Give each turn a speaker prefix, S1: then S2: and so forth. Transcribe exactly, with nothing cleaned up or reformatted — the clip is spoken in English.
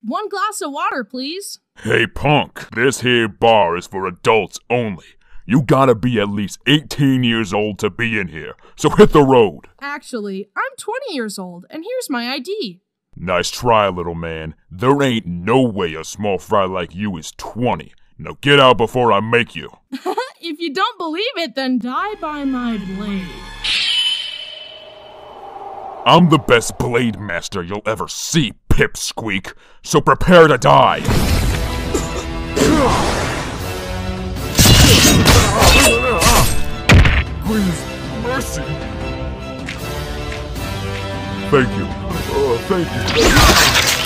S1: one glass of water, please.
S2: Hey punk, this here bar is for adults only. You gotta be at least eighteen years old to be in here, so hit the road.
S1: Actually, I'm twenty years old, and here's my I D.
S2: Nice try, little man. There ain't no way a small fry like you is twenty. Now get out before I make you.
S1: If you don't believe it, then die by my blade.
S2: I'm the best blade master you'll ever see, pipsqueak, so prepare to die. Please, mercy. Thank you. Uh, thank you.